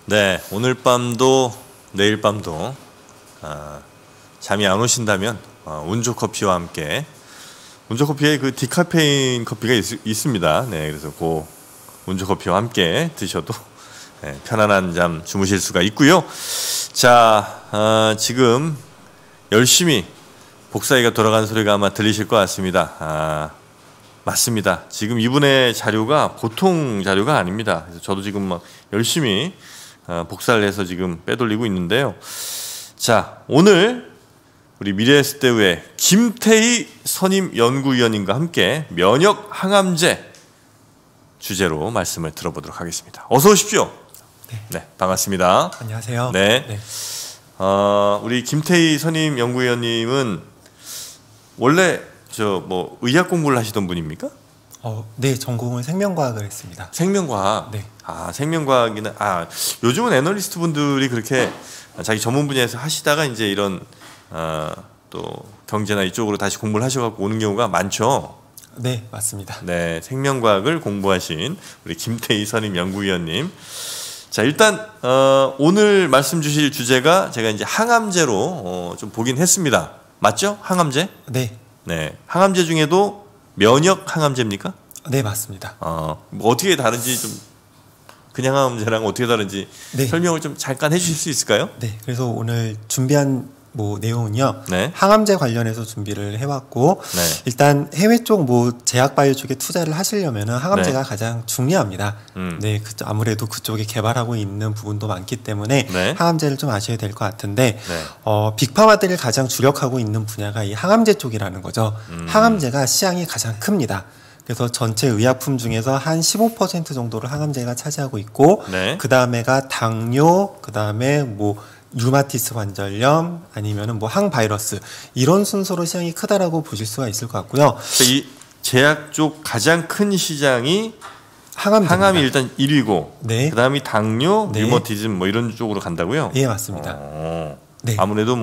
네, 오늘 밤도 내일 밤도 잠이 안 오신다면 운조커피와 함께 운조커피에 그 디카페인 커피가 있습니다. 네, 그래서 그 운조커피와 함께 드셔도 편안한 잠 주무실 수가 있고요. 자, 지금 열심히 복사기가 돌아가는 소리가 아마 들리실 것 같습니다. 맞습니다. 지금 이분의 자료가 보통 자료가 아닙니다. 그래서 저도 지금 막 열심히 복사를 해서 지금 빼돌리고 있는데요. 자, 오늘 우리 미래에셋대우의 김태희 선임 연구위원님과 함께 면역 항암제 주제로 말씀을 들어보도록 하겠습니다. 어서 오십시오. 네, 반갑습니다. 안녕하세요. 네. 우리 김태희 선임 연구위원님은 원래 의학 공부를 하시던 분입니까? 네, 전공은 생명과학을 했습니다. 생명과학. 네. 생명과학이나 요즘은 애널리스트 분들이 그렇게 자기 전문 분야에서 하시다가 이제 이런 또 경제나 이쪽으로 다시 공부를 하셔갖고 오는 경우가 많죠. 네, 맞습니다. 네, 생명과학을 공부하신 우리 김태희 선임 연구위원님. 자, 일단 오늘 말씀 주실 주제가 제가 이제 항암제로 좀 보긴 했습니다. 맞죠? 항암제? 네. 네, 항암제 중에도 면역 항암제입니까? 네, 맞습니다. 뭐 어떻게 다른지 좀 그냥 항암제랑 어떻게 다른지 네. 설명을 좀 잠깐 해주실 수 있을까요? 네, 그래서 오늘 준비한 내용은요. 네. 항암제 관련해서 준비를 해왔고 네. 일단 해외 쪽 제약바이오 쪽에 투자를 하시려면은 항암제가 네. 가장 중요합니다. 네, 아무래도 그쪽에 개발하고 있는 부분도 많기 때문에 네. 항암제를 좀 아셔야 될 것 같은데 네. 빅파마들이 가장 주력하고 있는 분야가 이 항암제 쪽이라는 거죠. 항암제가 시장이 가장 큽니다. 그래서 전체 의약품 중에서 한 15% 정도를 항암제가 차지하고 있고 네. 그 다음에가 당뇨, 그 다음에 류마티스 관절염 아니면은 항바이러스 이런 순서로 시장이 크다라고 보실 수가 있을 것 같고요. 이 제약 쪽 가장 큰 시장이 항암이 일단 1위고 네. 그다음이 당뇨, 네. 류머티즘 이런 쪽으로 간다고요? 예, 맞습니다. 네. 아무래도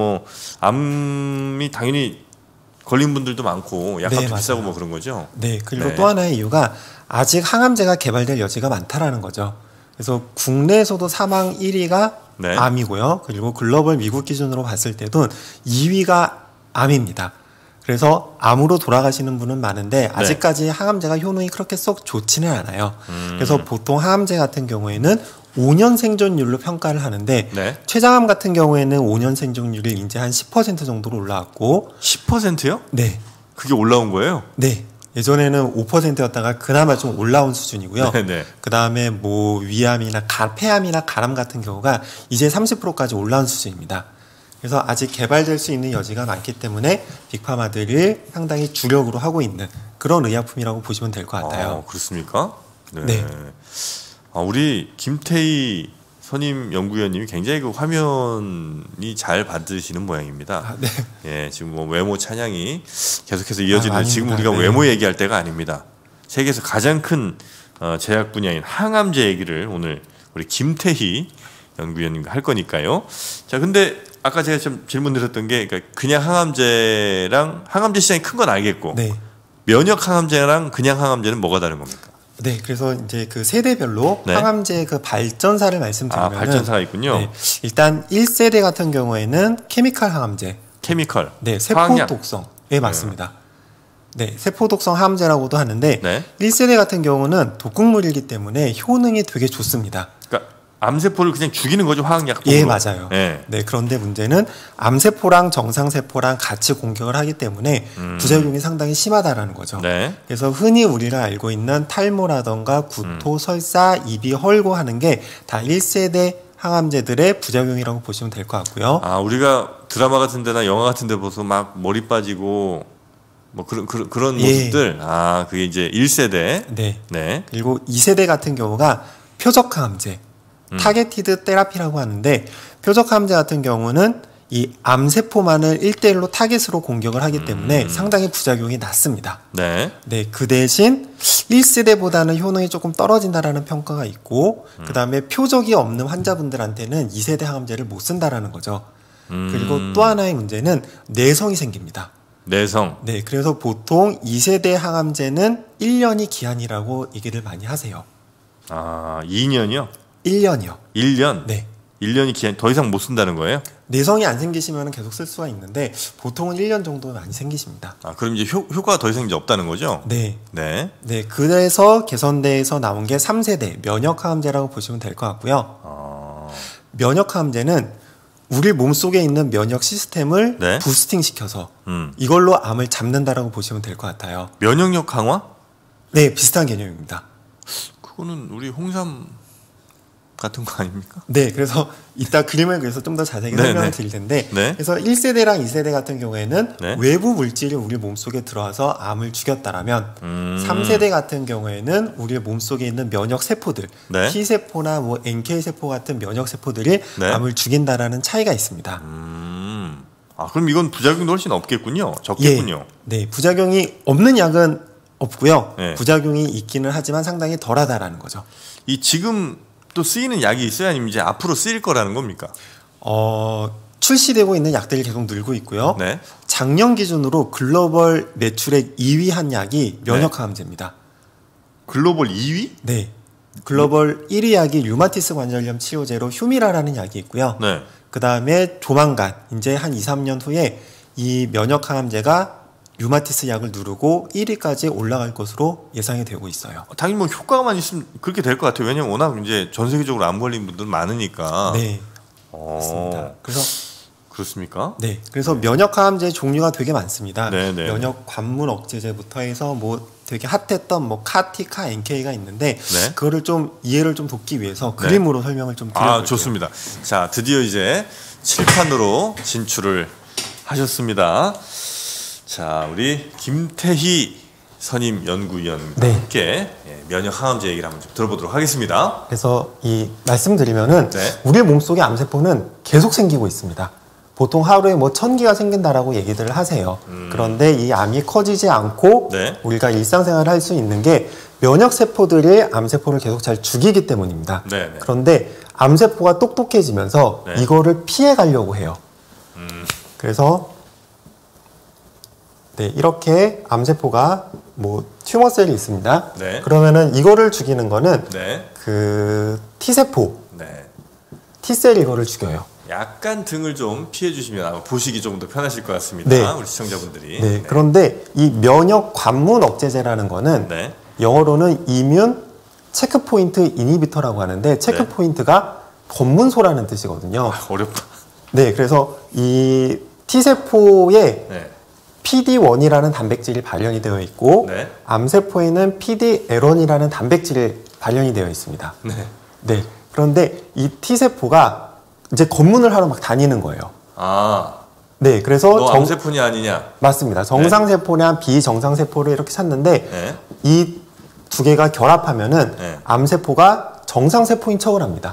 암이 당연히 걸린 분들도 많고 약값도 네, 비싸고 맞아요. 그런 거죠. 네, 그리고 네. 또 하나의 이유가 아직 항암제가 개발될 여지가 많다라는 거죠. 그래서 국내에서도 사망 1위가 네. 암이고요. 그리고 글로벌 미국 기준으로 봤을 때도 2위가 암입니다. 그래서 암으로 돌아가시는 분은 많은데 아직까지 항암제가 효능이 그렇게 썩 좋지는 않아요. 그래서 보통 항암제 같은 경우에는 5년 생존율로 평가를 하는데 네. 췌장암 같은 경우에는 5년 생존율이 이제 한 10% 정도로 올라왔고 10%요? 네. 그게 올라온 거예요? 네. 예전에는 5%였다가 그나마 좀 올라온 수준이고요. 네네. 그 다음에 위암이나 폐암이나 가람 같은 경우가 이제 30%까지 올라온 수준입니다. 그래서 아직 개발될 수 있는 여지가 많기 때문에 빅파마들이 상당히 주력으로 하고 있는 그런 의약품이라고 보시면 될 것 같아요. 그렇습니까? 네. 우리 김태희 선임 연구위원님이 굉장히 그 화면이 잘 받으시는 모양입니다. 네. 예, 지금 외모 찬양이 계속해서 이어지는데 지금 아닙니다. 우리가 네. 외모 얘기할 때가 아닙니다. 세계에서 가장 큰 제약 분야인 항암제 얘기를 오늘 우리 김태희 연구위원님과 할 거니까요. 자, 근데 아까 제가 좀 질문 드렸던 게 그냥 항암제랑 항암제 시장이 큰 건 알겠고 네. 면역 항암제랑 그냥 항암제는 뭐가 다른 겁니까? 네, 그래서 이제 그 세대별로 네. 항암제 그 발전사를 말씀드리면 발전사가 있군요. 네, 일단 1세대 같은 경우에는 케미칼 항암제. 케미컬. 네, 세포 화학약. 독성. 네, 맞습니다. 네, 세포 독성 항암제라고도 하는데 네. 1세대 같은 경우는 독극물이기 때문에 효능이 되게 좋습니다. 그러니까 암세포를 그냥 죽이는 거죠, 화학약. 예, 맞아요. 네. 네, 그런데 문제는 암세포랑 정상세포랑 같이 공격을 하기 때문에 부작용이 상당히 심하다라는 거죠. 네. 그래서 흔히 우리가 알고 있는 탈모라던가 구토, 설사, 입이 헐고 하는 게 다 1세대 항암제들의 부작용이라고 보시면 될 것 같고요. 우리가 드라마 같은 데나 영화 같은 데 보서 막 머리 빠지고 그런 모습들. 그게 이제 1세대. 네. 네. 그리고 2세대 같은 경우가 표적 항암제, 타겟티드 테라피라고 하는데 표적 항암제 같은 경우는 이 암세포만을 1대1로 타겟으로 공격을 하기 때문에 상당히 부작용이 낮습니다. 네. 네, 그 대신 1세대보다는 효능이 조금 떨어진다라는 평가가 있고 그 다음에 표적이 없는 환자분들한테는 2세대 항암제를 못 쓴다라는 거죠. 그리고 또 하나의 문제는 내성이 생깁니다. 내성. 네, 그래서 보통 2세대 항암제는 1년이 기한이라고 얘기를 많이 하세요. 2년이요? 1년이요. 1년? 네. 1년이 기한 더 이상 못 쓴다는 거예요? 내성이 안 생기시면 계속 쓸 수가 있는데 보통은 1년 정도 많이 생기십니다. 아, 그럼 이제 효과가 더 이상 이제 없다는 거죠? 네. 네. 네, 그래서 개선대에서 나온 게 3세대 면역항암제라고 보시면 될 것 같고요. 면역항암제는 우리 몸속에 있는 면역 시스템을 네. 부스팅 시켜서 이걸로 암을 잡는다라고 보시면 될 것 같아요. 면역력 강화? 네, 비슷한 개념입니다. 그거는 우리 홍삼 같은 거 아닙니까? 네, 그래서 이따 그림을 그려서 좀 더 자세하게 네, 설명을 네. 드릴 텐데 네. 그래서 1세대랑 2세대 같은 경우에는 네. 외부 물질이 우리 몸속에 들어와서 암을 죽였다라면 3세대 같은 경우에는 우리 몸속에 있는 면역 세포들 네. T세포나 뭐 NK세포 같은 면역 세포들이 네. 암을 죽인다라는 차이가 있습니다. 아, 그럼 이건 부작용도 훨씬 없겠군요. 적겠군요. 예, 네, 부작용이 없는 약은 없고요. 네. 부작용이 있기는 하지만 상당히 덜하다라는 거죠. 이 지금 또 쓰이는 약이 있어요? 아니면 이제 앞으로 쓰일 거라는 겁니까? 출시되고 있는 약들이 계속 늘고 있고요. 네. 작년 기준으로 글로벌 매출액 2위 한 약이 면역항암제입니다. 글로벌 2위? 네. 글로벌 1위 약이 류마티스 관절염 치료제로 휴미라라는 약이 있고요. 네. 그 다음에 조만간 이제 한 2, 3년 후에 이 면역항암제가 류마티스 약을 누르고 1위까지 올라갈 것으로 예상이 되고 있어요. 당연히 뭐 효과만 있으면 그렇게 될 것 같아요. 왜냐면 워낙 이제 전 세계적으로 암 걸린 분들 많으니까. 네. 맞습니다. 그래서 그렇습니까? 네, 그래서 면역항암제 종류가 되게 많습니다. 네, 네. 면역 관문 억제제부터 해서 뭐 되게 핫했던 뭐 카티, 카, NK가 있는데 네. 그거를 좀 이해를 좀 돕기 위해서 그림으로 설명을 좀 드려볼게요. 아, 좋습니다. 자, 드디어 이제 칠판으로 진출을 하셨습니다. 자, 우리 김태희 선임 연구위원과 네. 함께 면역 항암제 얘기를 한번 좀 들어보도록 하겠습니다. 그래서 이 말씀드리면은 네. 우리 몸속에 암세포는 계속 생기고 있습니다. 보통 하루에 뭐 1000개가 생긴다라고 얘기들을 하세요. 그런데 이 암이 커지지 않고 네. 우리가 일상생활을 할 수 있는 게 면역 세포들이 암세포를 계속 잘 죽이기 때문입니다. 네, 네. 그런데 암세포가 똑똑해지면서 네. 이거를 피해 가려고 해요. 그래서 네, 이렇게 암세포가 뭐 튜머셀이 있습니다. 네. 그러면은 이거를 죽이는 거는 네. 그 T세포, 네. T셀 이거를 죽여요. 약간 등을 좀 피해 주시면 아마 보시기 좀 더 편하실 것 같습니다. 네. 우리 시청자분들이. 네, 그런데 이 면역 관문 억제제라는 거는 네. 영어로는 이뮨 체크포인트 이니비터라고 하는데 체크포인트가 검문소라는 뜻이거든요. 어렵다. 네, 그래서 이 T세포에 네. PD-1이라는 단백질이 발현이 되어 있고 네. 암세포에는 PD-L1이라는 단백질이 발현이 되어 있습니다. 네. 네, 그런데 이 T세포가 이제 검문을 하러 막 다니는 거예요. 아, 네, 그래서 너 암세포니 아니냐? 맞습니다. 정상세포냐 비정상세포를 이렇게 찾는데 네. 이 두 개가 결합하면은 네. 암세포가 정상세포인 척을 합니다.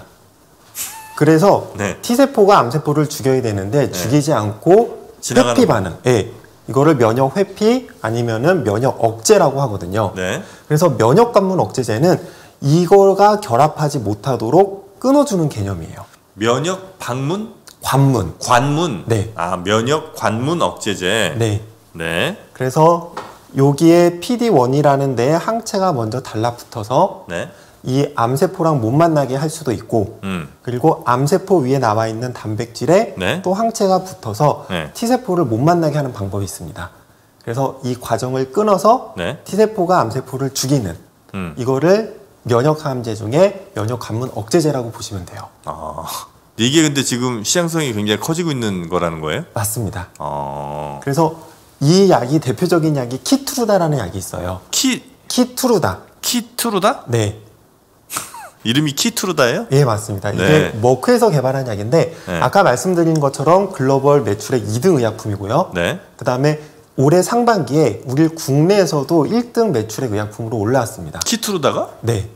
그래서 네. T세포가 암세포를 죽여야 되는데 죽이지 않고 지나가는 회피 거. 반응. 예. 이거를 면역 회피 아니면은 면역 억제라고 하거든요. 네. 그래서 면역 관문 억제제는 이거가 결합하지 못하도록 끊어주는 개념이에요. 면역 방문? 관문. 관문? 네. 아, 면역 관문 억제제. 네. 네. 그래서 여기에 PD-1이라는 데에 항체가 먼저 달라붙어서 네. 이 암세포랑 못 만나게 할 수도 있고 그리고 암세포 위에 나와 있는 단백질에 네. 또 항체가 붙어서 네. T세포를 못 만나게 하는 방법이 있습니다. 그래서 이 과정을 끊어서 네. T세포가 암세포를 죽이는 이거를 면역항암제 중에 면역관문 억제제라고 보시면 돼요. 아, 이게 근데 지금 시장성이 굉장히 커지고 있는 거라는 거예요? 맞습니다. 어. 그래서 이 약이 대표적인 약이 키투르다라는 약이 있어요. 키투르다. 키투르다? 네. 이름이 키투르다예요? 예, 맞습니다. 이게 네. 머크에서 개발한 약인데 네. 아까 말씀드린 것처럼 글로벌 매출액 2등 의약품이고요. 네. 그다음에 올해 상반기에 우리 국내에서도 1등 매출액 의약품으로 올라왔습니다. 키투르다가? 네.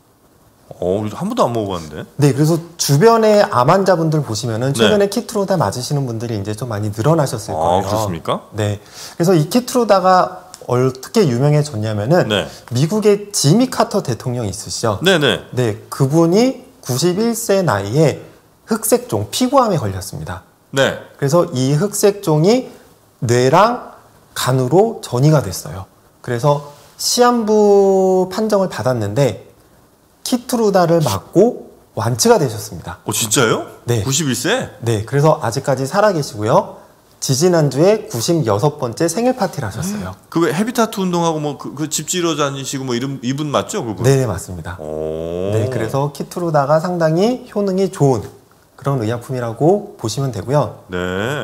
한 번도 안 먹어봤는데. 네, 그래서 주변에 암 환자분들 보시면은 최근에 키투르다 맞으시는 분들이 이제 좀 많이 늘어나셨을 거예요. 그렇습니까? 네. 그래서 이 키투르다가 어떻게 유명해졌냐면은 네. 미국의 지미 카터 대통령이 있으시죠. 네네. 네, 그분이 91세 나이에 흑색종, 피부암에 걸렸습니다. 네. 그래서 이 흑색종이 뇌랑 간으로 전이가 됐어요. 그래서 시한부 판정을 받았는데 키투르다를 맞고 완치가 되셨습니다. 진짜요? 네. 91세? 네, 그래서 아직까지 살아계시고요. 지지난주에 96번째 생일 파티를 하셨어요. 그 헤비타트 운동하고 뭐 그 집지러 다니시고 뭐 이분 맞죠? 그분? 네, 맞습니다. 오. 네, 그래서 키트루다가 상당히 효능이 좋은 그런 의약품이라고 보시면 되고요. 네.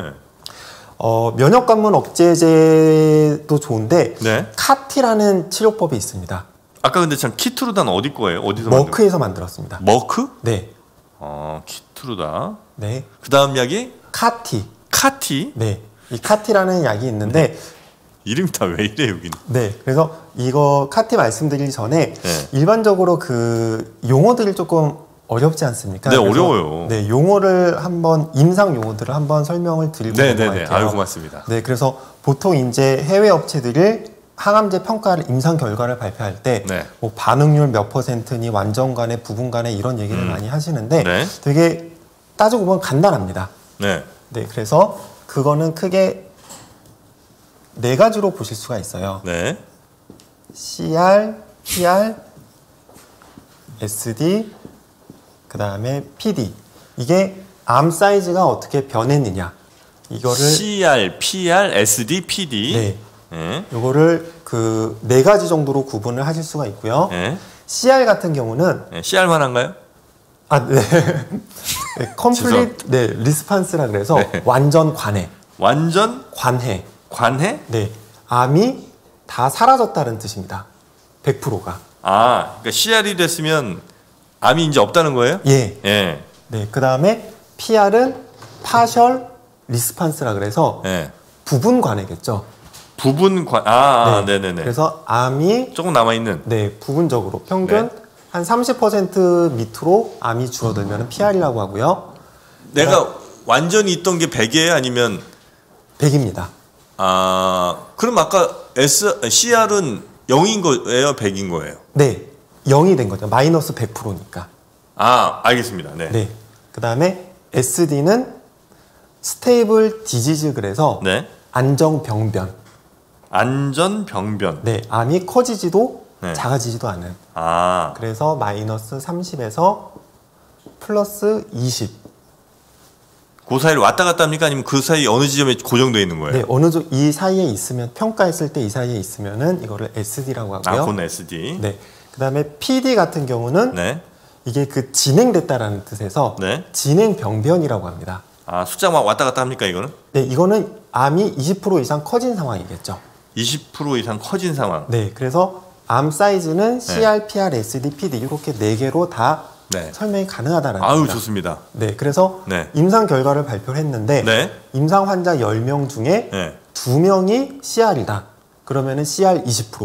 면역 관문 억제제도 좋은데 네. 카티라는 치료법이 있습니다. 아까 근데 참 키트루다는 어디 거예요? 어디서 만든 머크에서 만들었습니다. 머크? 네, 키트루다. 네, 그다음 약이 카티. 카티. 네, 이 카티라는 약이 있는데 이름이 다 왜 이래 여기는? 네, 그래서 이거 카티 말씀드리기 전에 네. 일반적으로 그 용어들이 조금 어렵지 않습니까? 네, 그래서 어려워요. 네, 용어를 한번 임상 용어들을 한번 설명을 드리고 네네네. 넘어갈게요. 아유 고맙습니다. 네, 그래서 보통 이제 해외 업체들이 항암제 평가를 임상 결과를 발표할 때 네. 뭐 반응률 몇 퍼센트니 완전 간에 부분 간에 이런 얘기를 많이 하시는데 네. 되게 따지고 보면 간단합니다. 네. 네, 그래서 그거는 크게 네 가지로 보실 수가 있어요. 네. CR, PR, SD, 그 다음에 PD. 이게 암 사이즈가 어떻게 변했느냐. 이거를 CR, PR, SD, PD. 네, 네. 요거를 그 네 가지 정도로 구분을 하실 수가 있고요. 네. CR 같은 경우는 네. CR만 한가요? 네. 네, 컴플릿 네, 리스판스라 그래서 네. 완전 관해. 완전 관해. 관해? 네. 암이 다 사라졌다는 뜻입니다. 100%가. 그러니까 CR이 됐으면 암이 이제 없다는 거예요? 예. 예. 네. 그다음에 PR은 파셜 리스판스라 그래서 예. 부분 관해겠죠. 부분 네. 네네네. 그래서 암이 조금 남아 있는. 네, 부분적으로 평균 네. 한 30% 밑으로 암이 줄어들면 PR이라고 하고요. 내가 완전히 있던 게 100이에요? 아니면 100입니다. 그럼 아까 CR은 0인 거예요? 100인 거예요? 네. 0이 된 거죠. 마이너스 100%니까. 알겠습니다. 네. 네. 그다음에 SD는 스테이블 디지즈 그래서 네. 안정병변. 안전병변. 네. 암이 커지지도 네. 작아지지도 않은. 그래서 마이너스 30에서 플러스 20. 그 사이를 왔다 갔다 합니까? 아니면 그 사이 어느 지점에 고정되어 있는 거예요? 네, 어느 정도 이 사이에 있으면 평가했을 때 이 사이에 있으면은 이거를 SD라고 하고요. 그건 SD. 네. 그다음에 PD 같은 경우는 네. 이게 그 진행됐다라는 뜻에서 네. 진행병변이라고 합니다. 숫자가 막 왔다 갔다 합니까, 이거는? 네, 이거는 암이 20% 이상 커진 상황이겠죠. 20% 이상 커진 상황. 네, 그래서 암 사이즈는 CR, PR, SD, PD 이렇게 네 개로 다 네. 설명이 가능하다라는 아유, 겁니다. 좋습니다. 네, 그래서 네. 임상 결과를 발표를 했는데 네. 임상 환자 10명 중에 네. 2명이 CR이다. 그러면은 CR 20%.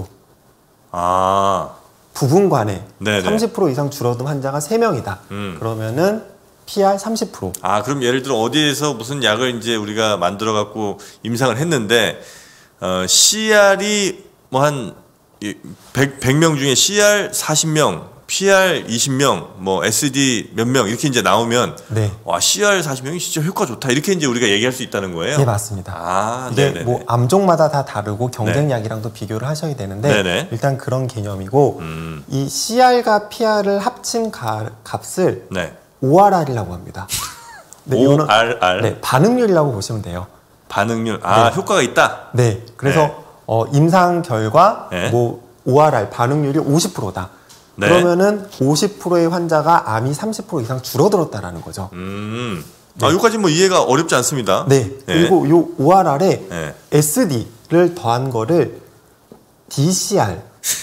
부분 관해 네네. 30% 이상 줄어든 환자가 3명이다. 그러면은 PR 30%. 그럼 예를 들어 어디에서 무슨 약을 이제 우리가 만들어 갖고 임상을 했는데 CR이 뭐 한 100명 중에 CR 40명, PR 20명, 뭐 SD 몇 명 이렇게 이제 나오면 네. 와, CR 40명이 진짜 효과 좋다. 이렇게 이제 우리가 얘기할 수 있다는 거예요. 네, 맞습니다. 이게 네네네. 뭐 암종마다 다 다르고 경쟁약이랑도 비교를 하셔야 되는데 네네. 일단 그런 개념이고 이 CR과 PR을 합친 값을 네. ORR이라고 합니다. 네, 이거는 ORR. 네, 반응률이라고 보시면 돼요. 반응률. 네. 효과가 있다. 네, 그래서 네. 임상 결과 네. 뭐 ORR 반응률이 50%다. 네. 그러면은 50%의 환자가 암이 30% 이상 줄어들었다라는 거죠. 여기까지 뭐 이해가 어렵지 않습니다. 네. 그리고 요 ORR에 네. SD를 더한 거를 DCR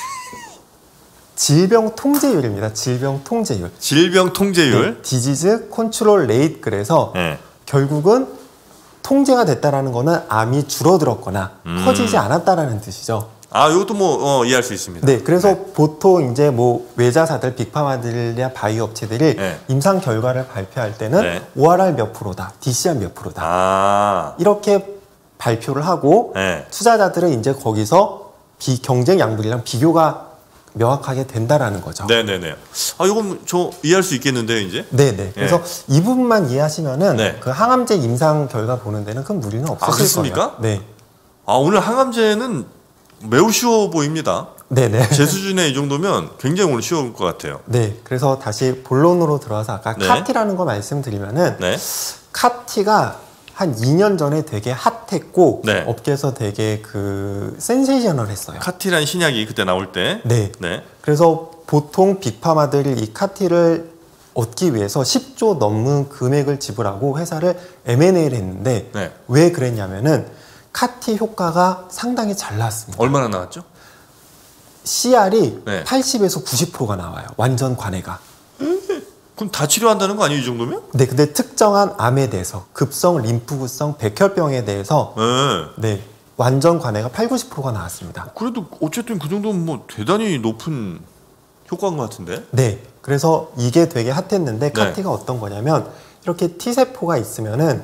질병 통제율입니다. 질병 통제율. 질병 통제율. 네. 디지즈 컨트롤 레이트 그래서 네. 결국은 통제가 됐다라는 거는 암이 줄어들었거나 커지지 않았다라는 뜻이죠. 이것도 뭐 이해할 수 있습니다. 네, 그래서 보통 이제 뭐 외자사들, 빅파마들이나 바이오 업체들이 네. 임상 결과를 발표할 때는 네. ORR 몇 프로다, DCR 몇 프로다 이렇게 발표를 하고 네. 투자자들은 이제 거기서 경쟁 약물이랑 비교가 명확하게 된다라는 거죠. 네네네. 이건 저 이해할 수 있겠는데요, 이제? 네네. 그래서 이 부분만 이해하시면은 네. 그 항암제 임상 결과 보는 데는 큰 무리는 없으실 그렇습니까? 거예요. 네. 오늘 항암제는 매우 쉬워 보입니다. 네네. 제 수준에 이 정도면 굉장히 오늘 쉬울 것 같아요. 네. 그래서 다시 본론으로 들어와서 아까 네. 카티라는 거 말씀드리면은 네. 카티가 한 2년 전에 되게 핫했고 네. 업계에서 되게 그 센세이셔널했어요. 카티라는 신약이 그때 나올 때. 네. 네. 그래서 보통 빅파마들이 이 카티를 얻기 위해서 10조 넘는 금액을 지불하고 회사를 M&A를 했는데 네. 왜 그랬냐면은 카티 효과가 상당히 잘 나왔습니다. 얼마나 나왔죠? CR이 네. 80에서 90%가 나와요. 완전 관해가. 그럼 다 치료한다는 거 아니에요, 이 정도면? 네, 근데 특정한 암에 대해서 급성 림프구성 백혈병에 대해서 네. 네, 완전 관해가 8, 90%가 나왔습니다. 그래도 어쨌든 그 정도면 뭐 대단히 높은 효과인 것 같은데? 네, 그래서 이게 되게 핫했는데 네. 카티가 어떤 거냐면 이렇게 T세포가 있으면은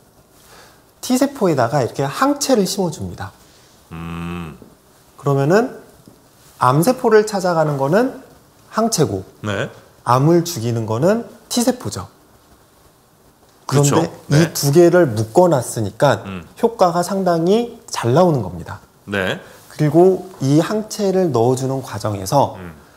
T세포에다가 이렇게 항체를 심어줍니다. 그러면은 암세포를 찾아가는 거는 항체고 네. 암을 죽이는 거는 T세포죠. 그런데 그렇죠. 네. 이 두 개를 묶어놨으니까 효과가 상당히 잘 나오는 겁니다. 네. 그리고 이 항체를 넣어주는 과정에서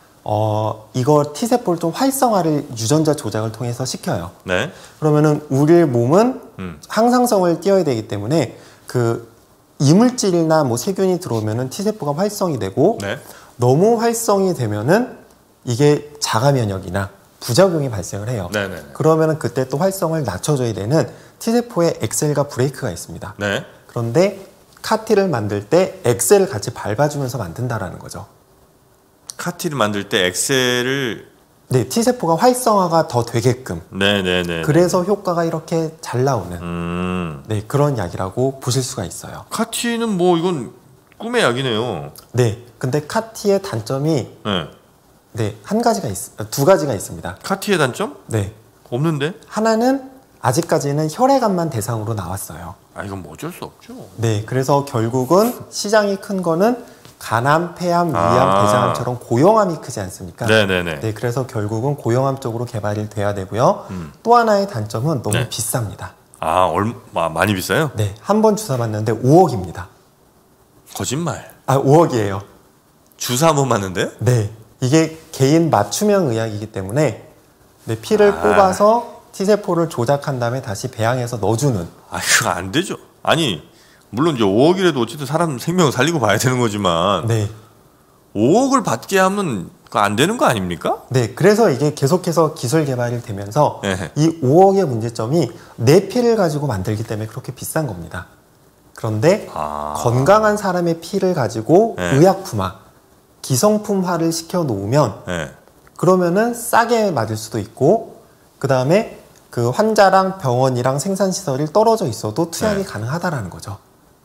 이거 T세포를 좀 활성화를 유전자 조작을 통해서 시켜요. 네. 그러면은 우리 몸은 항상성을 띄어야 되기 때문에 그 이물질이나 뭐 세균이 들어오면은 T세포가 활성이 되고 네. 너무 활성이 되면은 이게 자가 면역이나 부작용이 발생을 해요. 네네. 그러면은 그때 또 활성을 낮춰줘야 되는 T세포의 엑셀과 브레이크가 있습니다. 네. 그런데 카티를 만들 때 엑셀을 같이 밟아주면서 만든다라는 거죠. 카티를 만들 때 엑셀을 네, T세포가 활성화가 더 되게끔. 네네네. 그래서 효과가 이렇게 잘 나오는 네, 그런 약이라고 보실 수가 있어요. 카티는 뭐 이건 꿈의 약이네요. 네, 근데 카티의 단점이 네. 네, 두 가지가 있습니다. 카티의 단점? 네, 없는데? 하나는 아직까지는 혈액암만 대상으로 나왔어요. 아 이건 뭐 어쩔 수 없죠. 네, 그래서 결국은 시장이 큰 거는 간암, 폐암, 위암, 대장암처럼 고형암이 크지 않습니까? 네네네. 네, 그래서 결국은 고형암 쪽으로 개발이 돼야 되고요. 또 하나의 단점은 너무 네. 비쌉니다. 많이 비싸요? 네, 한 번 주사 맞는데 5억입니다. 거짓말. 5억이에요. 주사 한 번 맞는데요? 네, 이게 개인 맞춤형 의학이기 때문에 네, 피를 뽑아서 T세포를 조작한 다음에 다시 배양해서 넣어주는. 그거 안 되죠. 아니 물론 이제 5억이라도 어쨌든 사람 생명을 살리고 봐야 되는 거지만 네, 5억을 받게 하면 그거 안 되는 거 아닙니까? 네, 그래서 이게 계속해서 기술 개발이 되면서 네. 이 5억의 문제점이 내 피를 가지고 만들기 때문에 그렇게 비싼 겁니다. 그런데 건강한 사람의 피를 가지고 네. 의약품화, 기성품화를 시켜 놓으면 네. 그러면은 싸게 맞을 수도 있고 그 다음에 그 환자랑 병원이랑 생산시설이 떨어져 있어도 투약이 네. 가능하다라는 거죠.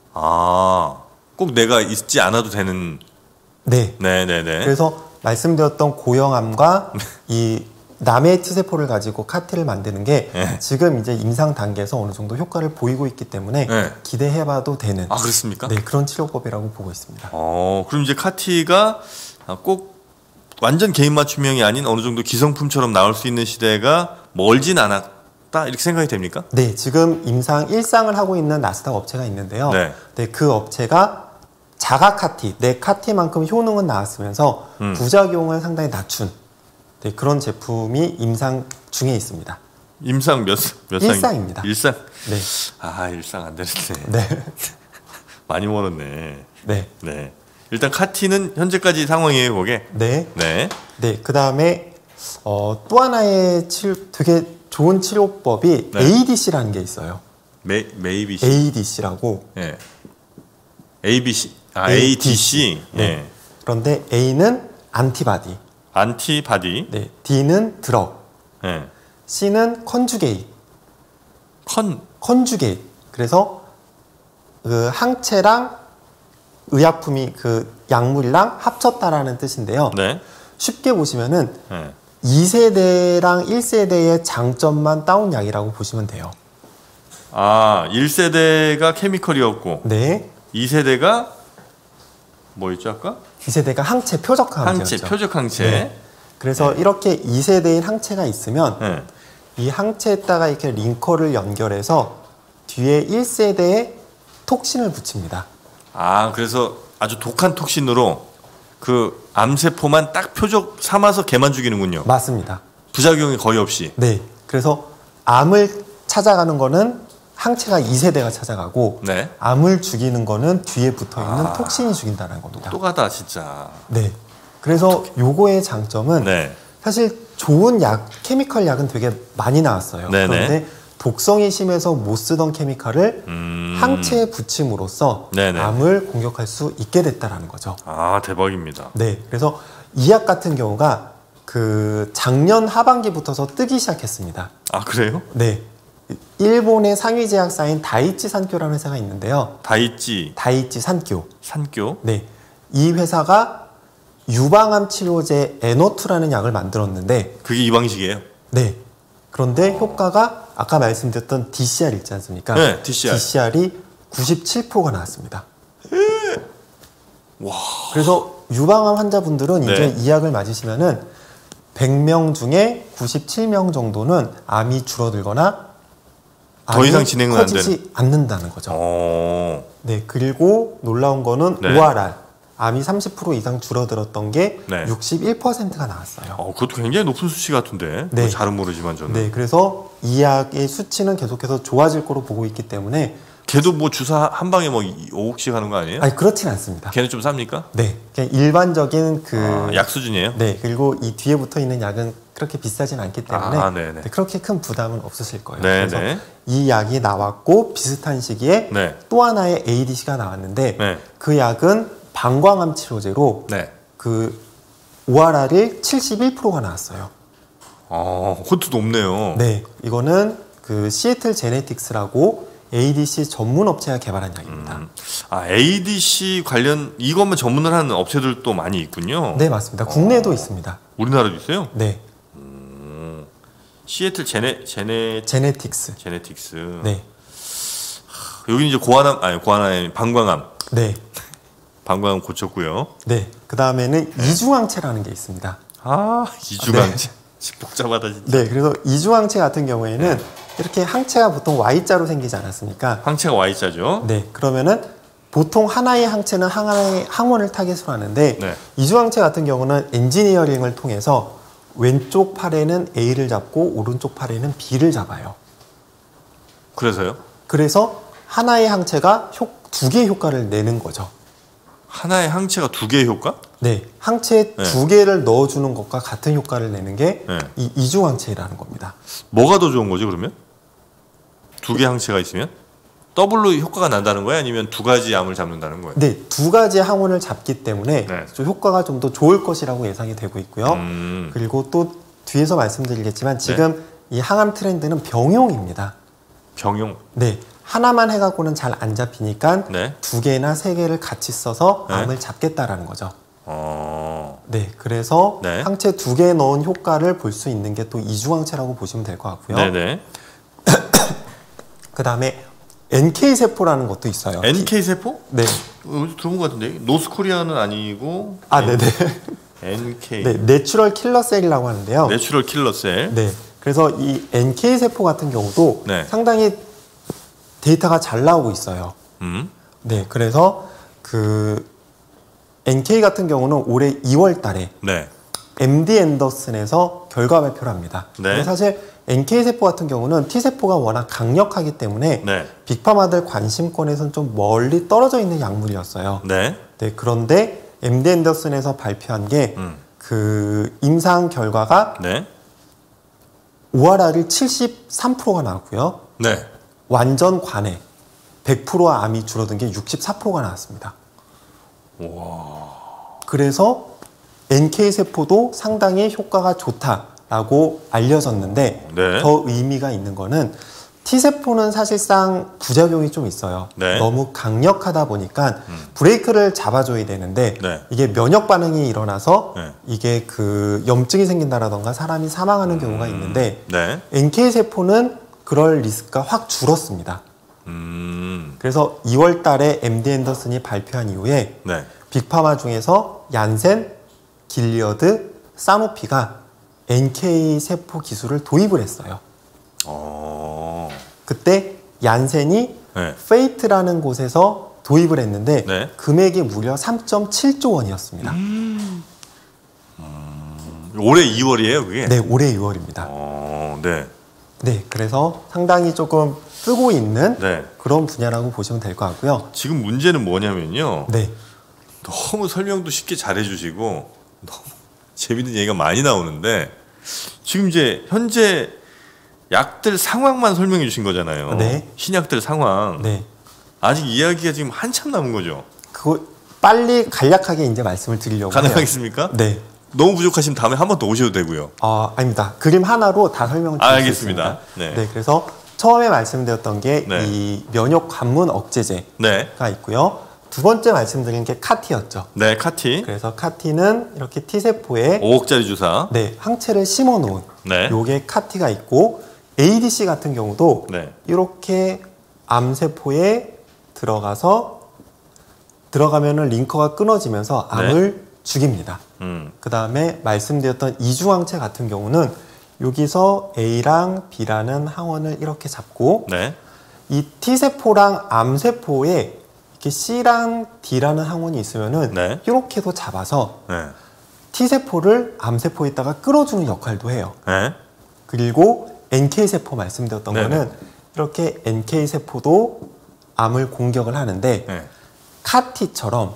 꼭 내가 있지 않아도 되는. 네. 네네네. 그래서 말씀드렸던 고형암과 이 남의 T세포를 가지고 카티를 만드는 게 네. 지금 이제 임상 단계에서 어느 정도 효과를 보이고 있기 때문에 네. 기대해봐도 되는 그렇습니까? 네, 그런 치료법이라고 보고 있습니다. 그럼 이제 카티가 꼭 완전 개인 맞춤형이 아닌 어느 정도 기성품처럼 나올 수 있는 시대가 멀진 않았다 이렇게 생각이 됩니까? 네, 지금 임상 1상을 하고 있는 나스닥 업체가 있는데요. 네. 네, 그 업체가 자가 카티, 내 카티만큼 효능은 나왔으면서 부작용을 상당히 낮춘 네, 그런 제품이 임상 중에 있습니다. 임상 몇 상? 일상입니다. 일상? 네. 일상 안 되는데. 네. 많이 멀었네. 네. 네. 일단 카티는 현재까지 상황이에요, 그게. 네. 네. 네, 그 다음에 또 하나의 되게 좋은 치료법이 네. ADC라는 게 있어요. 메이비씨. ADC라고. 네. ABC. ADC. 네. 네. 그런데 A는 안티바디, 안티바디. 네, D는 드럭, 네. C는 컨주게이트. 컨주게이트. 그래서 그 항체랑 의약품이 그 약물이랑 합쳤다라는 뜻인데요. 네. 쉽게 보시면은 네. 2세대랑 1세대의 장점만 따온 약이라고 보시면 돼요. 1세대가 케미컬이었고 네. 2세대가 뭐였죠 아까? 2세대가 항체 표적 항체였죠. 항체, 표적 항체. 네. 그래서 이렇게 2세대인 항체가 있으면 네. 이 항체에다가 이렇게 링커를 연결해서 뒤에 1세대에 톡신을 붙입니다. 그래서 아주 독한 톡신으로 그 암세포만 딱 표적 삼아서 걔만 죽이는군요. 맞습니다. 부작용이 거의 없이. 네. 그래서 암을 찾아가는 거는 항체가 2세대가 찾아가고 네. 암을 죽이는 거는 뒤에 붙어 있는 톡신이 죽인다는 겁니다. 똑똑하다 진짜. 네. 그래서 요거의 장점은 네. 사실 좋은 약, 케미컬 약은 되게 많이 나왔어요. 네네. 그런데 독성이 심해서 못 쓰던 케미칼을 항체에 붙임으로써 네네. 암을 공격할 수 있게 됐다라는 거죠. 아 대박입니다. 네. 그래서 이 약 같은 경우가 그 작년 하반기부터서 뜨기 시작했습니다. 아 그래요? 네. 일본의 상위 제약사인 다이치 산교라는 회사가 있는데요. 다이치 다이치 산교. 산교. 네. 이 회사가 유방암 치료제 에노투라는 약을 만들었는데 그게 이 방식이에요. 네. 그런데 효과가 아까 말씀드렸던 DCR 있지 않습니까? 네, DCR. DCR이 97%가 나왔습니다. 와. 그래서 유방암 환자분들은 네. 이제 이 약을 맞으시면은 100명 중에 97명 정도는 암이 줄어들거나 더 이상 암이 진행은 안 커지지 않는다는 거죠. 네, 그리고 놀라운 거는 네. ORR, 암이 30% 이상 줄어들었던 게 네. 61%가 나왔어요. 그것도 굉장히 높은 수치 같은데. 네. 잘은 모르지만 저는. 네, 그래서 이 약의 수치는 계속해서 좋아질 거로 보고 있기 때문에 걔도 뭐 주사 한 방에 뭐 5억씩 하는 거 아니에요? 아니 그렇진 않습니다. 걔는 좀 쌉니까? 네, 그냥 일반적인 그 약 수준이에요? 네, 그리고 이 뒤에 붙어 있는 약은 그렇게 비싸진 않기 때문에 네네. 네, 그렇게 큰 부담은 없으실 거예요. 네네. 그래서 이 약이 나왔고 비슷한 시기에 네. 또 하나의 ADC가 나왔는데 네. 그 약은 방광암 치료제로 네. 그 ORR이 71%가 나왔어요. 그것도 높네요. 네, 이거는 그 시애틀 제네틱스라고 ADC 전문 업체가 개발한 약입니다. ADC 관련 이것만 전문을 하는 업체들도 많이 있군요. 네, 맞습니다. 국내에도 있습니다. 우리나라도 있어요? 네, 시애틀 제네틱스. 제네틱스. 네, 여기 이제 고환암 방광암. 네, 방광암 고쳤고요. 네. 그 다음에는 이중항체라는 게 있습니다. 이중항체. 복잡하다 진짜. 네, 그래서 이중항체 같은 경우에는 이렇게 항체가 보통 Y자로 생기지 않았습니까? 항체가 Y자죠. 네, 그러면은 보통 하나의 항체는 하나의 항원을 타겟으로 하는데 네. 이중항체 같은 경우는 엔지니어링을 통해서 왼쪽 팔에는 A를 잡고 오른쪽 팔에는 B를 잡아요. 그래서요? 그래서 하나의 항체가 두 개의 효과를 내는 거죠. 하나의 항체가 두 개의 효과? 네, 항체 네. 두 개를 넣어주는 것과 같은 효과를 내는 게 네. 이 이중항체라는 겁니다. 뭐가 더 좋은 거지 그러면? 두 개 항체가 있으면? 더블로 효과가 난다는 거야? 아니면 두 가지 암을 잡는다는 거야? 네, 두 가지 항원을 잡기 때문에 네. 좀 효과가 좀 더 좋을 것이라고 예상이 되고 있고요. 그리고 또 뒤에서 말씀드리겠지만 지금 이 항암 트렌드는 병용입니다. 병용. 네, 하나만 해갖고는 잘 안 잡히니까 네. 두 개나 세 개를 같이 써서 네. 암을 잡겠다라는 거죠. 어. 네, 그래서 네. 항체 두 개 넣은 효과를 볼 수 있는 게 또 이중항체라고 보시면 될 것 같고요. 네네. 그 다음에 NK 세포라는 것도 있어요. NK 세포? 네. 어디서 들어본 것 같은데 노스코리아는 아니고. 네네. NK. 네, 내추럴 킬러 셀이라고 하는데요. 내추럴 킬러 셀. 네. 그래서 이 NK 세포 같은 경우도 네. 상당히 데이터가 잘 나오고 있어요. 네. 그래서 그 NK 같은 경우는 올해 2월 달에 네. MD 앤더슨에서 결과 발표를 합니다. 네. 근데 사실 NK 세포 같은 경우는 T 세포가 워낙 강력하기 때문에 네. 빅파마들 관심권에서는 좀 멀리 떨어져 있는 약물이었어요. 네. 네, 그런데 MD 앤더슨에서 발표한 게 그 임상 결과가 네. ORR이 73%가 나왔고요. 네. 완전 관해 100% 암이 줄어든 게 64%가 나왔습니다. 와. 그래서 NK 세포도 상당히 효과가 좋다라고 알려졌는데 네. 더 의미가 있는 거는 T 세포는 사실상 부작용이 좀 있어요. 네. 너무 강력하다 보니까 브레이크를 잡아줘야 되는데 네. 이게 면역 반응이 일어나서 네. 이게 그 염증이 생긴다라던가 사람이 사망하는 경우가 있는데 네. NK 세포는 그럴 리스크가 확 줄었습니다. 그래서 2월 달에 MD 앤더슨이 발표한 이후에 네. 빅파마 중에서 얀센, 길리어드, 사노피가 NK 세포 기술을 도입을 했어요. 그때 얀센이 네. 페이트라는 곳에서 도입을 했는데 네. 금액이 무려 3.7조 원이었습니다. 올해 2월이에요, 그게? 네, 올해 6월입니다. 네. 네, 그래서 상당히 조금 뜨고 있는 네. 그런 분야라고 보시면 될 것 같고요. 지금 문제는 뭐냐면요. 네, 너무 설명도 쉽게 잘해주시고 너무 재밌는 얘기가 많이 나오는데 지금 이제 현재 약들 상황만 설명해 주신 거잖아요. 네. 신약들 상황. 네. 아직 이야기가 지금 한참 남은 거죠. 그거 빨리 간략하게 이제 말씀을 드리려고 해요. 가능하겠습니까? 네. 너무 부족하시면 다음에 한 번 더 오셔도 되고요. 아닙니다. 그림 하나로 다 설명을 드릴 수 알겠습니다. 있습니다. 네. 그래서 처음에 말씀드렸던 게 네. 이 면역 관문 억제제가 네. 있고요. 두 번째 말씀드린 게 카티였죠. 네, 카티. 그래서 카티는 이렇게 T세포에 5억짜리 주사. 네, 항체를 심어 놓은 네. 요게 카티가 있고 ADC 같은 경우도 네. 이렇게 암세포에 들어가면은 링커가 끊어지면서 암을 죽입니다. 그 다음에 말씀드렸던 이중항체 같은 경우는 여기서 A랑 B라는 항원을 이렇게 잡고 네. 이 T세포랑 암세포에 이렇게 C랑 D라는 항원이 있으면은 네. 이렇게도 잡아서 네. T세포를 암세포에다가 끌어주는 역할도 해요. 네. 그리고 NK세포 말씀드렸던 네네. 거는 이렇게 NK세포도 암을 공격을 하는데 네. 카티처럼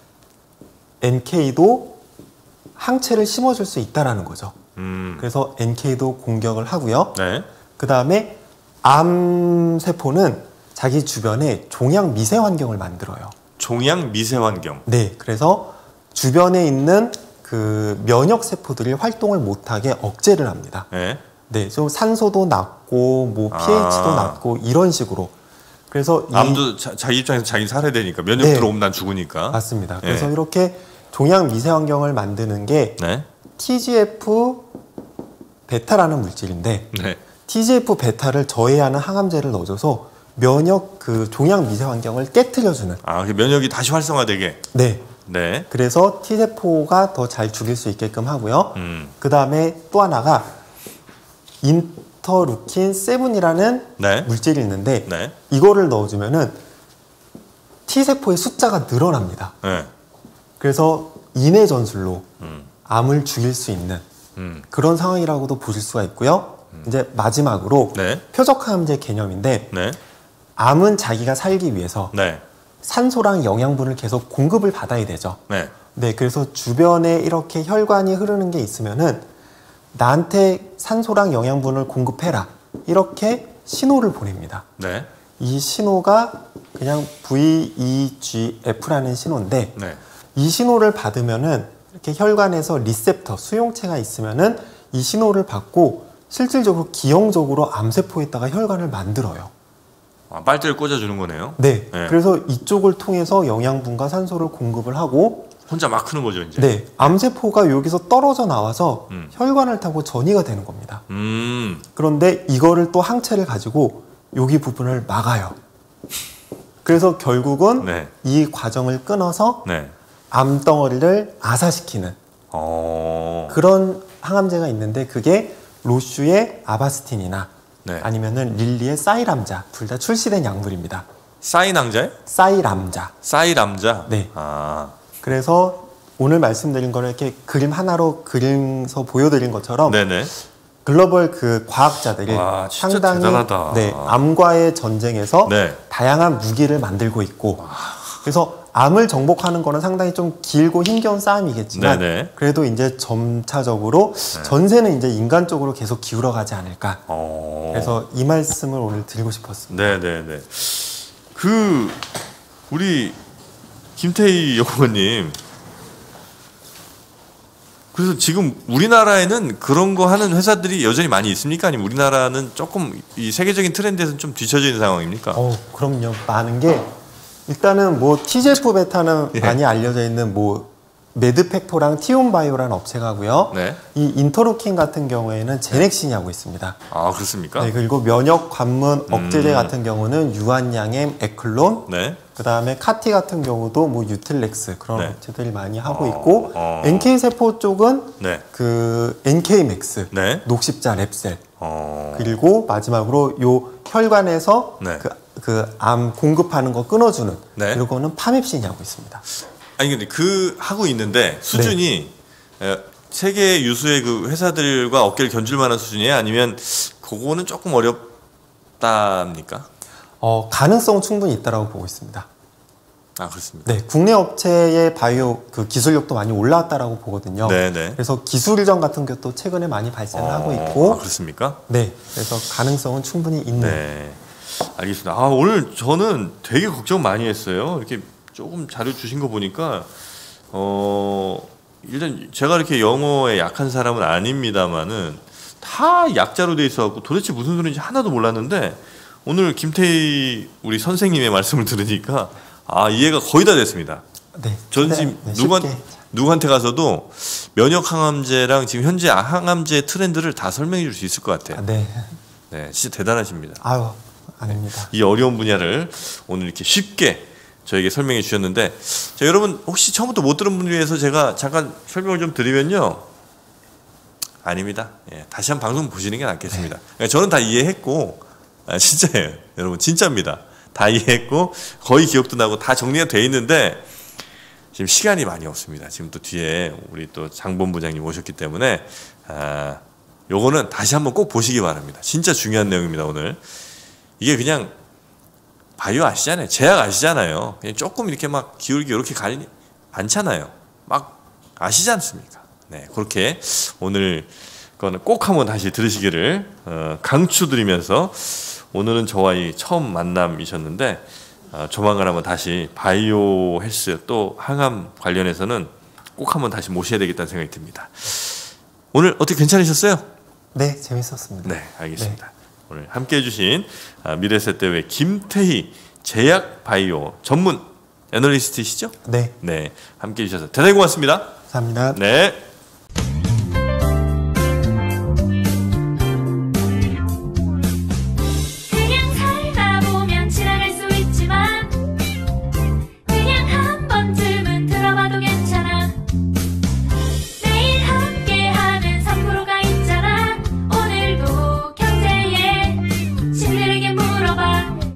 NK도 항체를 심어줄 수 있다라는 거죠. 그래서 NK도 공격을 하고요. 네. 그 다음에 암세포는 자기 주변에 종양 미세 환경을 만들어요. 종양 미세 환경. 네, 그래서 주변에 있는 그 면역 세포들이 활동을 못하게 억제를 합니다. 네. 네, 좀 산소도 낮고 뭐 pH도 낮고 이런 식으로. 그래서 암도 자기 입장에서 자기 살아야 되니까 면역 네. 들어오면 난 죽으니까. 맞습니다. 네. 그래서 이렇게 종양 미세 환경을 만드는 게 네. TGF 베타라는 물질인데 네. TGF 베타를 저해하는 항암제를 넣어줘서 면역 그 종양 미세 환경을 깨트려주는. 그 면역이 다시 활성화되게. 네. 네. 그래서 T세포가 더 잘 죽일 수 있게끔 하고요. 그 다음에 또 하나가 인터루킨 7이라는 네. 물질이 있는데 네. 이거를 넣어주면은 T세포의 숫자가 늘어납니다. 네. 그래서 인해 전술로 암을 죽일 수 있는 그런 상황이라고도 보실 수가 있고요. 이제 마지막으로 네. 표적항암제 개념인데 네. 암은 자기가 살기 위해서 네. 산소랑 영양분을 계속 공급을 받아야 되죠. 네. 네, 그래서 주변에 이렇게 혈관이 흐르는 게 있으면은 나한테 산소랑 영양분을 공급해라. 이렇게 신호를 보냅니다. 네. 이 신호가 그냥 VEGF라는 신호인데 네. 이 신호를 받으면은 이렇게 혈관에서 리셉터, 수용체가 있으면은 이 신호를 받고 실질적으로 기형적으로 암세포에다가 혈관을 만들어요. 빨대를 꽂아주는 거네요. 네. 네. 그래서 이쪽을 통해서 영양분과 산소를 공급을 하고 혼자 막 크는 거죠, 이제. 네. 암세포가 여기서 떨어져 나와서 혈관을 타고 전이가 되는 겁니다. 그런데 이거를 또 항체를 가지고 여기 부분을 막아요. 그래서 결국은 네. 이 과정을 끊어서 네. 암덩어리를 아사시키는 그런 항암제가 있는데 그게 로슈의 아바스틴이나 네. 아니면은 릴리의 사이람자 둘 다 출시된 약물입니다. 사이낭자요? 사이람자. 사이람자? 네. 아. 그래서 오늘 말씀드린 거를 이렇게 그림 하나로 그림서 보여드린 것처럼 네네. 글로벌 그 과학자들이 와, 진짜 상당히 대단하다. 네, 암과의 전쟁에서 네. 다양한 무기를 만들고 있고 그래서 암을 정복하는 거는 상당히 좀 길고 힘겨운 싸움이겠지만 네네. 그래도 이제 점차적으로 전세는 이제 인간 쪽으로 계속 기울어 가지 않을까. 그래서 이 말씀을 오늘 드리고 싶었습니다. 네네네. 우리 김태희 연구원님. 그래서 지금 우리나라에는 그런 거 하는 회사들이 여전히 많이 있습니까? 아니면 우리나라는 조금 이 세계적인 트렌드에서는 좀 뒤처져 있는 상황입니까? 그럼요. 많은 게 일단은 뭐 TGF 베타는 예. 많이 알려져 있는 뭐 메드팩토랑 티온바이오라는 업체가고요. 네. 이 인터루킨 같은 경우에는 제넥신이 하고 있습니다. 아, 그렇습니까? 네, 그리고 면역 관문 억제제 같은 경우는 유한양엠, 에클론, 네. 그 다음에 카티 같은 경우도 뭐 유틸렉스 그런 네. 업체들이 많이 하고 있고 NK 세포 쪽은 네. 그 NK맥스, 네. 녹십자 랩셀 그리고 마지막으로 요 혈관에서 네. 그 그 암 공급하는 거 끊어주는 네. 이거는 파맵신이 하고 있습니다. 아니 근데 그 하고 있는데 수준이 세계 유수의 그 회사들과 어깨를 견줄 만한 수준이에요? 아니면 그거는 조금 어렵답니까? 가능성은 충분히 있다라고 보고 있습니다. 아 그렇습니다. 네, 국내 업체의 바이오 그 기술력도 많이 올라왔다라고 보거든요. 네네. 그래서 기술이전 같은 것도 최근에 많이 발생하고 있고, 아, 그렇습니까? 네, 그래서 가능성은 충분히 있는. 네, 알겠습니다. 아 오늘 저는 되게 걱정 많이 했어요. 이렇게 조금 자료 주신 거 보니까 일단 제가 이렇게 영어에 약한 사람은 아닙니다만은 다 약자로 돼 있어갖고 도대체 무슨 소리인지 하나도 몰랐는데 오늘 김태희 우리 선생님의 말씀을 들으니까 이해가 거의 다 됐습니다. 네, 전 지금 네, 누구한테 가서도 면역 항암제랑 지금 현재 항암제 트렌드를 다 설명해 줄 수 있을 것 같아요. 네. 네, 진짜 대단하십니다. 아유, 아닙니다. 이 어려운 분야를 오늘 이렇게 쉽게 저에게 설명해 주셨는데, 자, 여러분 혹시 처음부터 못 들은 분을 위해서 제가 잠깐 설명을 좀 드리면요. 아닙니다. 예, 다시 한 방송 보시는 게 낫겠습니다. 그러니까 저는 다 이해했고, 진짜예요. 여러분 진짜입니다. 다 이해했고 거의 기억도 나고 다 정리가 돼 있는데 지금 시간이 많이 없습니다. 지금 또 뒤에 우리 또 장본부장님 오셨기 때문에 요거는 다시 한번 꼭 보시기 바랍니다. 진짜 중요한 내용입니다. 오늘 이게 그냥 바이오 아시잖아요. 제약 아시잖아요. 그냥 조금 이렇게 막 기울기 이렇게 가리니 않잖아요. 막 아시지 않습니까? 네, 그렇게 오늘 거는 꼭 한번 다시 들으시기를 강추드리면서 오늘은 저와의 처음 만남이셨는데 조만간 한번 다시 바이오 헬스 또 항암 관련해서는 꼭 한번 다시 모셔야 되겠다는 생각이 듭니다. 오늘 어떻게 괜찮으셨어요? 네, 재밌었습니다. 네, 알겠습니다. 네. 오늘 함께해 주신 미래세대의 김태희 제약 바이오 전문 애널리스트이시죠? 네. 네, 함께해 주셔서 대단히 고맙습니다. 감사합니다. 네.